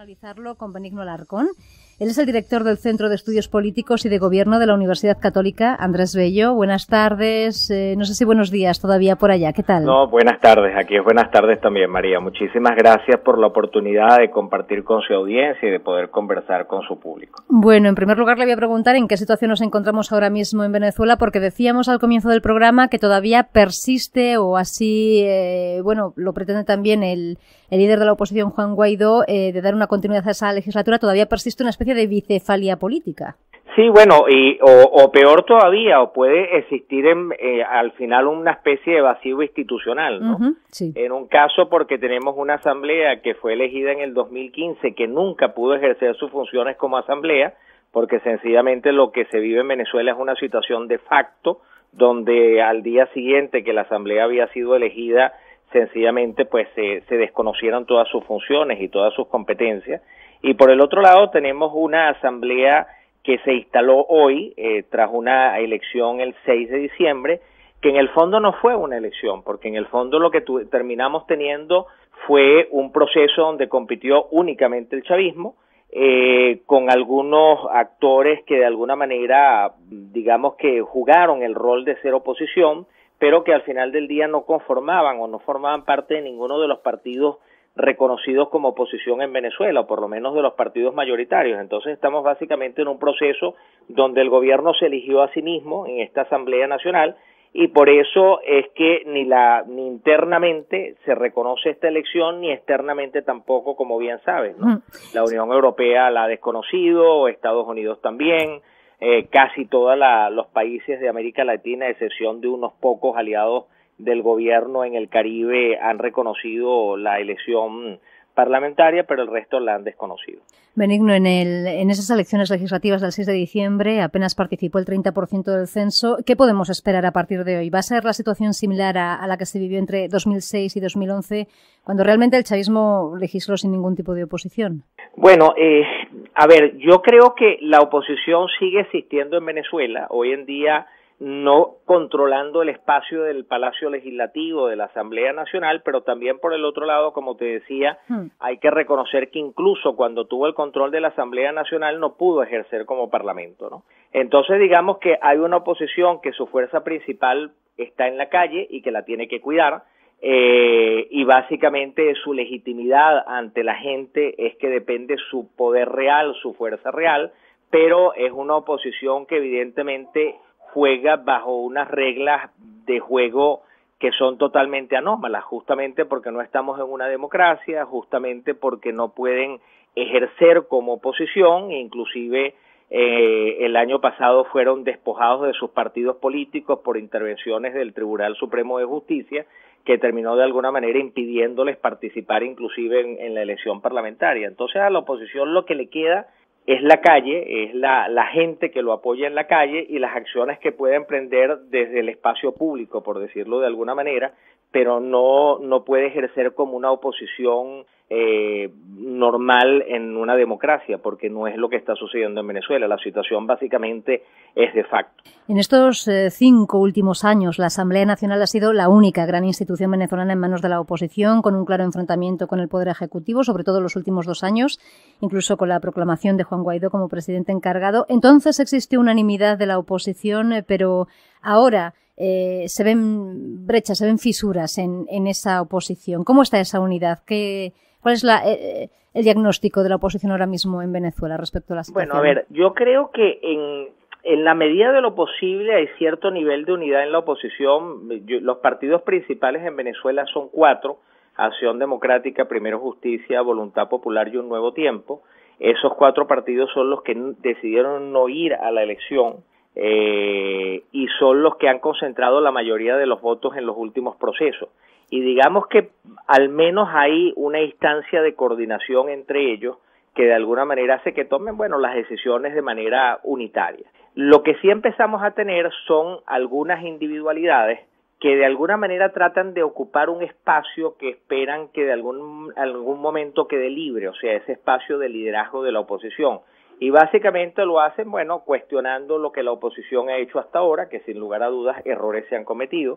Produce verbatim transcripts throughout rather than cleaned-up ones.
analizarlo con Benigno Alarcón. Él es el director del Centro de Estudios Políticos y de Gobierno de la Universidad Católica, Andrés Bello. Buenas tardes, eh, no sé si buenos días todavía por allá, ¿qué tal? No, buenas tardes, aquí es buenas tardes también, María. Muchísimas gracias por la oportunidad de compartir con su audiencia y de poder conversar con su público. Bueno, en primer lugar le voy a preguntar en qué situación nos encontramos ahora mismo en Venezuela, porque decíamos al comienzo del programa que todavía persiste, o así, eh, bueno, lo pretende también el, el líder de la oposición, Juan Guaidó, eh, de dar una continuidad a esa legislatura. Todavía persiste una especie de bicefalia política. Sí, bueno, y o, o peor todavía, o puede existir en, eh, al final una especie de vacío institucional, ¿no? Uh-huh, sí. En un caso porque tenemos una asamblea que fue elegida en el dos mil quince, que nunca pudo ejercer sus funciones como asamblea, porque sencillamente lo que se vive en Venezuela es una situación de facto, donde al día siguiente que la asamblea había sido elegida, sencillamente pues se, se desconocieron todas sus funciones y todas sus competencias. Y por el otro lado tenemos una asamblea que se instaló hoy, eh, tras una elección el seis de diciembre, que en el fondo no fue una elección, porque en el fondo lo que tu, terminamos teniendo fue un proceso donde compitió únicamente el chavismo, eh, con algunos actores que de alguna manera, digamos que jugaron el rol de ser oposición, pero que al final del día no conformaban o no formaban parte de ninguno de los partidos reconocidos como oposición en Venezuela, o por lo menos de los partidos mayoritarios. Entonces estamos básicamente en un proceso donde el gobierno se eligió a sí mismo en esta Asamblea Nacional, y por eso es que ni la ni internamente se reconoce esta elección, ni externamente tampoco, como bien sabes, ¿no? La Unión Europea la ha desconocido, Estados Unidos también, eh, casi todos los países de América Latina, a excepción de unos pocos aliados del gobierno en el Caribe, han reconocido la elección parlamentaria, pero el resto la han desconocido. Benigno, en, el, en esas elecciones legislativas del seis de diciembre apenas participó el treinta por ciento del censo. ¿Qué podemos esperar a partir de hoy? ¿Va a ser la situación similar a, a la que se vivió entre dos mil seis y dos mil once, cuando realmente el chavismo legisló sin ningún tipo de oposición? Bueno, eh, a ver, yo creo que la oposición sigue existiendo en Venezuela. Hoy en día, no controlando el espacio del Palacio Legislativo, de la Asamblea Nacional, pero también por el otro lado, como te decía, hmm. hay que reconocer que incluso cuando tuvo el control de la Asamblea Nacional no pudo ejercer como Parlamento, ¿no? Entonces digamos que hay una oposición que su fuerza principal está en la calle y que la tiene que cuidar, eh, y básicamente su legitimidad ante la gente es que depende su poder real, su fuerza real, pero es una oposición que evidentemente juega bajo unas reglas de juego que son totalmente anómalas, justamente porque no estamos en una democracia, justamente porque no pueden ejercer como oposición, e inclusive eh, el año pasado fueron despojados de sus partidos políticos por intervenciones del Tribunal Supremo de Justicia, que terminó de alguna manera impidiéndoles participar inclusive en, en la elección parlamentaria. Entonces a la oposición lo que le queda es la calle, es la, la gente que lo apoya en la calle y las acciones que puede emprender desde el espacio público, por decirlo de alguna manera, pero no, no puede ejercer como una oposición eh, normal en una democracia, porque no es lo que está sucediendo en Venezuela. La situación básicamente es de facto. En estos eh, cinco últimos años, la Asamblea Nacional ha sido la única gran institución venezolana en manos de la oposición, con un claro enfrentamiento con el Poder Ejecutivo, sobre todo en los últimos dos años, incluso con la proclamación de Juan Guaidó como presidente encargado. Entonces existió unanimidad de la oposición, eh, pero ahora eh, se ven brechas, se ven fisuras en, en esa oposición. ¿Cómo está esa unidad? ¿Qué, ¿Cuál es la, eh, el diagnóstico de la oposición ahora mismo en Venezuela respecto a la situación? Bueno, a ver, yo creo que en, en la medida de lo posible hay cierto nivel de unidad en la oposición. Yo, los partidos principales en Venezuela son cuatro: Acción Democrática, Primero Justicia, Voluntad Popular y Un Nuevo Tiempo. Esos cuatro partidos son los que decidieron no ir a la elección, eh, y son los que han concentrado la mayoría de los votos en los últimos procesos. Y digamos que al menos hay una instancia de coordinación entre ellos que de alguna manera hace que tomen, bueno, las decisiones de manera unitaria. Lo que sí empezamos a tener son algunas individualidades que de alguna manera tratan de ocupar un espacio que esperan que de algún, algún momento quede libre, o sea, ese espacio de liderazgo de la oposición. Y básicamente lo hacen, bueno, cuestionando lo que la oposición ha hecho hasta ahora, que sin lugar a dudas errores se han cometido,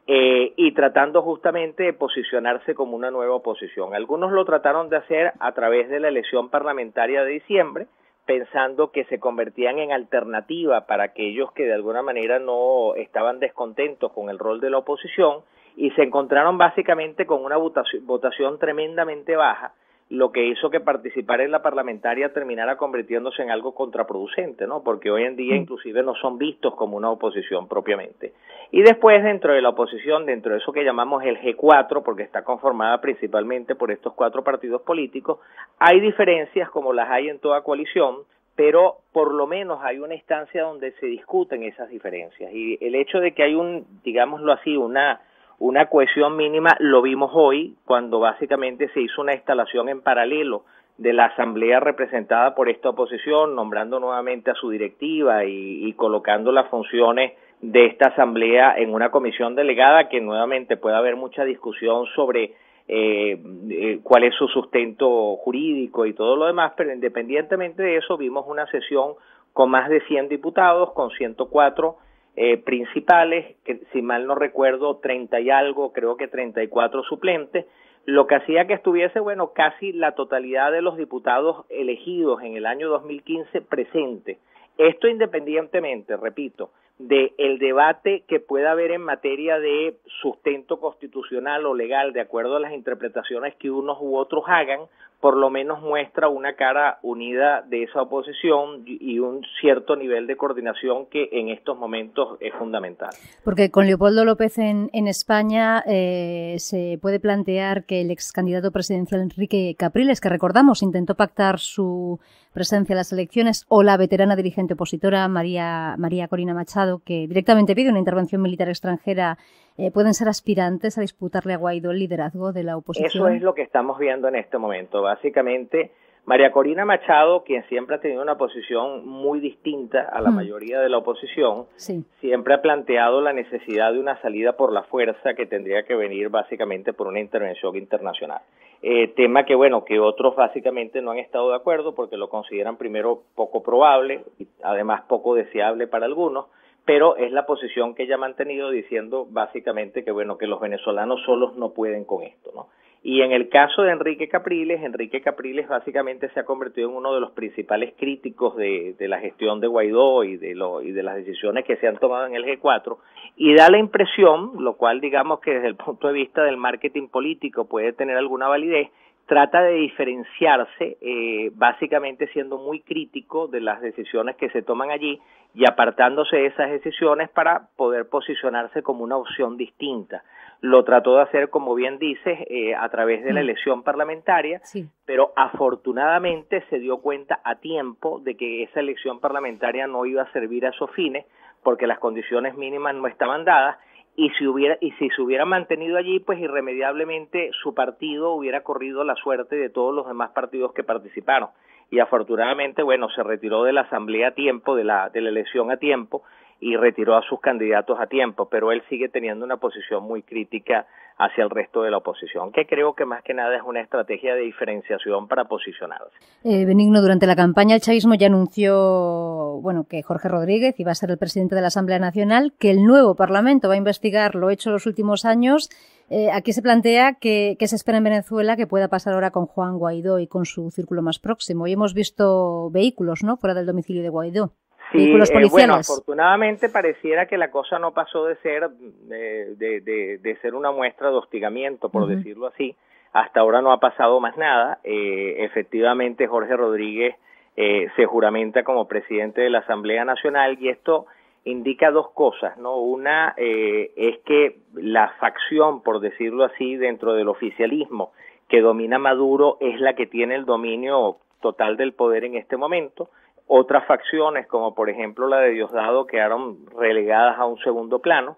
eh, y tratando justamente de posicionarse como una nueva oposición. Algunos lo trataron de hacer a través de la elección parlamentaria de diciembre, pensando que se convertían en alternativa para aquellos que de alguna manera no estaban descontentos con el rol de la oposición, y se encontraron básicamente con una votación, votación tremendamente baja, lo que hizo que participar en la parlamentaria terminara convirtiéndose en algo contraproducente, ¿no? Porque hoy en día inclusive no son vistos como una oposición propiamente. Y después, dentro de la oposición, dentro de eso que llamamos el G cuatro, porque está conformada principalmente por estos cuatro partidos políticos, hay diferencias como las hay en toda coalición, pero por lo menos hay una instancia donde se discuten esas diferencias. Y el hecho de que hay un, digámoslo así, una Una cohesión mínima lo vimos hoy cuando básicamente se hizo una instalación en paralelo de la asamblea representada por esta oposición, nombrando nuevamente a su directiva y, y colocando las funciones de esta asamblea en una comisión delegada, que nuevamente puede haber mucha discusión sobre eh, eh, cuál es su sustento jurídico y todo lo demás, pero independientemente de eso vimos una sesión con más de cien diputados, con ciento cuatro Eh, principales, que si mal no recuerdo treinta y algo, creo que treinta y cuatro suplentes, lo que hacía que estuviese, bueno, casi la totalidad de los diputados elegidos en el año dos mil quince presentes. Esto independientemente, repito, de el debate que pueda haber en materia de sustento constitucional o legal, de acuerdo a las interpretaciones que unos u otros hagan, por lo menos muestra una cara unida de esa oposición y un cierto nivel de coordinación que en estos momentos es fundamental. Porque con Leopoldo López en, en España eh, se puede plantear que el ex candidato presidencial Enrique Capriles, que recordamos intentó pactar su presencia en las elecciones, o la veterana dirigente opositora María, María Corina Machado, que directamente pide una intervención militar extranjera, eh, pueden ser aspirantes a disputarle a Guaidó el liderazgo de la oposición. Eso es lo que estamos viendo en este momento. Básicamente, María Corina Machado, quien siempre ha tenido una posición muy distinta a la mm. mayoría de la oposición, sí. siempre ha planteado la necesidad de una salida por la fuerza que tendría que venir básicamente por una intervención internacional. Eh, tema que, bueno, que otros básicamente no han estado de acuerdo porque lo consideran primero poco probable y además poco deseable para algunos, pero es la posición que ella ha mantenido diciendo básicamente que, bueno, que los venezolanos solos no pueden con esto, ¿no? Y en el caso de Enrique Capriles, Enrique Capriles básicamente se ha convertido en uno de los principales críticos de, de la gestión de Guaidó y de, lo, y de las decisiones que se han tomado en el G cuatro, y da la impresión, lo cual digamos que desde el punto de vista del marketing político puede tener alguna validez, trata de diferenciarse, eh, básicamente siendo muy crítico de las decisiones que se toman allí y apartándose de esas decisiones para poder posicionarse como una opción distinta. Lo trató de hacer, como bien dices, eh, a través de la elección parlamentaria, sí. pero afortunadamente se dio cuenta a tiempo de que esa elección parlamentaria no iba a servir a esos fines porque las condiciones mínimas no estaban dadas. Y si hubiera y si se hubiera mantenido allí, pues irremediablemente su partido hubiera corrido la suerte de todos los demás partidos que participaron. Y afortunadamente, bueno, se retiró de la asamblea a tiempo, de la de la elección a tiempo, y retiró a sus candidatos a tiempo, pero él sigue teniendo una posición muy crítica hacia el resto de la oposición, que creo que más que nada es una estrategia de diferenciación para posicionarse. Eh, Benigno, durante la campaña el chavismo ya anunció, bueno, que Jorge Rodríguez iba a ser el presidente de la Asamblea Nacional, que el nuevo Parlamento va a investigar lo hecho en los últimos años. Eh, aquí se plantea que, que se espera en Venezuela que pueda pasar ahora con Juan Guaidó y con su círculo más próximo. Hoy hemos visto vehículos, ¿no?, fuera del domicilio de Guaidó. Sí, eh, bueno, afortunadamente pareciera que la cosa no pasó de ser de, de, de, de ser una muestra de hostigamiento, por uh-huh. decirlo así. Hasta ahora no ha pasado más nada. Eh, efectivamente, Jorge Rodríguez eh, se juramenta como presidente de la Asamblea Nacional y esto indica dos cosas, ¿no? Una eh, es que la facción, por decirlo así, dentro del oficialismo que domina Maduro es la que tiene el dominio total del poder en este momento. Otras facciones, como por ejemplo la de Diosdado, quedaron relegadas a un segundo plano,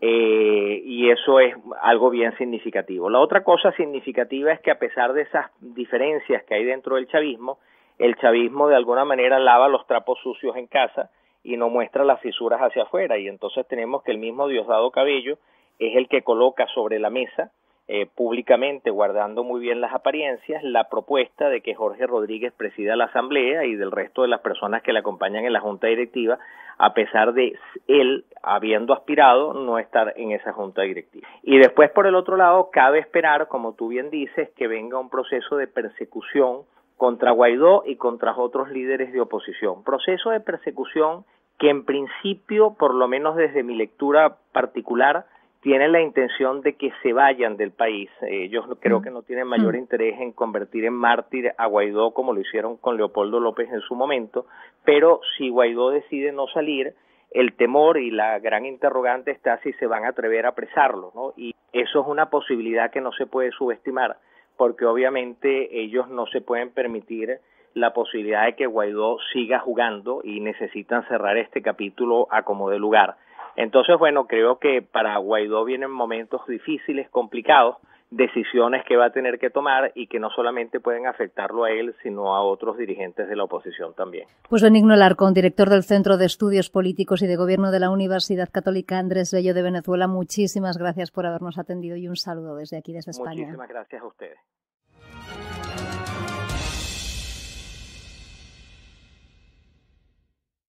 eh, y eso es algo bien significativo. La otra cosa significativa es que a pesar de esas diferencias que hay dentro del chavismo, el chavismo de alguna manera lava los trapos sucios en casa y no muestra las fisuras hacia afuera, y entonces tenemos que el mismo Diosdado Cabello es el que coloca sobre la mesa eh, públicamente, guardando muy bien las apariencias, la propuesta de que Jorge Rodríguez presida la Asamblea y del resto de las personas que le acompañan en la Junta Directiva, a pesar de él, habiendo aspirado, no estar en esa Junta Directiva. Y después, por el otro lado, cabe esperar, como tú bien dices, que venga un proceso de persecución contra Guaidó y contra otros líderes de oposición. Proceso de persecución que en principio, por lo menos desde mi lectura particular, tienen la intención de que se vayan del país. Ellos creo que no tienen mayor interés en convertir en mártir a Guaidó como lo hicieron con Leopoldo López en su momento, pero si Guaidó decide no salir, el temor y la gran interrogante está si se van a atrever a apresarlo, ¿no? Y eso es una posibilidad que no se puede subestimar, porque obviamente ellos no se pueden permitir la posibilidad de que Guaidó siga jugando y necesitan cerrar este capítulo a como dé lugar. Entonces, bueno, creo que para Guaidó vienen momentos difíciles, complicados, decisiones que va a tener que tomar y que no solamente pueden afectarlo a él, sino a otros dirigentes de la oposición también. Pues Benigno Alarcón, director del Centro de Estudios Políticos y de Gobierno de la Universidad Católica Andrés Bello de Venezuela, muchísimas gracias por habernos atendido y un saludo desde aquí, desde España. Muchísimas gracias a ustedes.